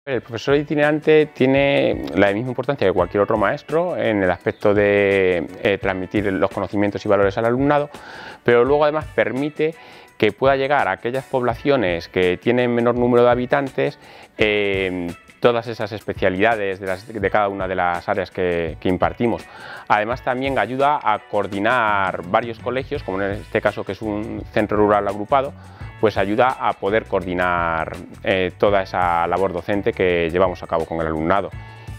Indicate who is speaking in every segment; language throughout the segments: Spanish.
Speaker 1: El profesor itinerante tiene la misma importancia que cualquier otro maestro en el aspecto de transmitir los conocimientos y valores al alumnado, pero luego además permite que pueda llegar a aquellas poblaciones que tienen menor número de habitantes, todas esas especialidades de cada una de las áreas que impartimos. Además también ayuda a coordinar varios colegios, como en este caso que es un centro rural agrupado, pues ayuda a poder coordinar toda esa labor docente que llevamos a cabo con el alumnado.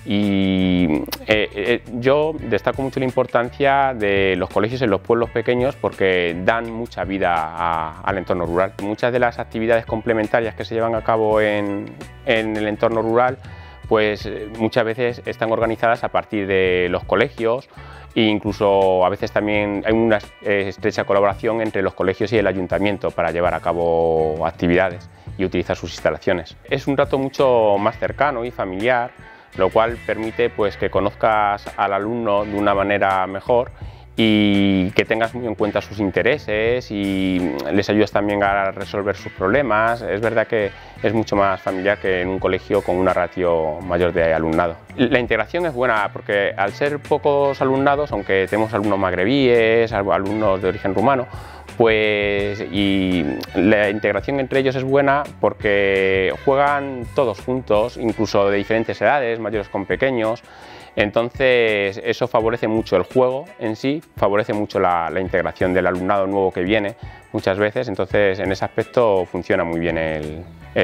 Speaker 1: Y yo destaco mucho la importancia de los colegios en los pueblos pequeños porque dan mucha vida al entorno rural. Muchas de las actividades complementarias que se llevan a cabo en el entorno rural, pues muchas veces están organizadas a partir de los colegios e incluso a veces también hay una estrecha colaboración entre los colegios y el ayuntamiento para llevar a cabo actividades y utilizar sus instalaciones. Es un trato mucho más cercano y familiar, lo cual permite pues, que conozcas al alumno de una manera mejor y que tengas muy en cuenta sus intereses y les ayudas también a resolver sus problemas. Es verdad que es mucho más familiar que en un colegio con una ratio mayor de alumnado. La integración es buena porque al ser pocos alumnados, aunque tenemos alumnos magrebíes, alumnos de origen rumano, pues y la integración entre ellos es buena porque juegan todos juntos, incluso de diferentes edades, mayores con pequeños. Entonces eso favorece mucho el juego en sí, favorece mucho la integración del alumnado nuevo que viene muchas veces, entonces en ese aspecto funciona muy bien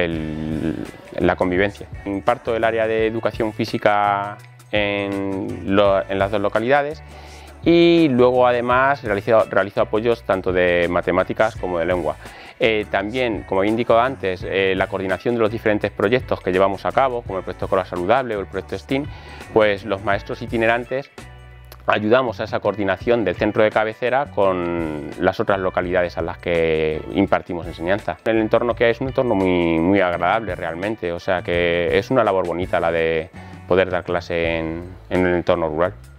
Speaker 1: la convivencia. Imparto el área de educación física en las dos localidades y luego además realizo apoyos tanto de matemáticas como de lengua. También, como he indicado antes, la coordinación de los diferentes proyectos que llevamos a cabo, como el proyecto Escola Saludable o el proyecto STEAM, pues los maestros itinerantes ayudamos a esa coordinación del centro de cabecera con las otras localidades a las que impartimos enseñanza. El entorno que hay es un entorno muy agradable realmente, o sea que es una labor bonita la de poder dar clase en el entorno rural.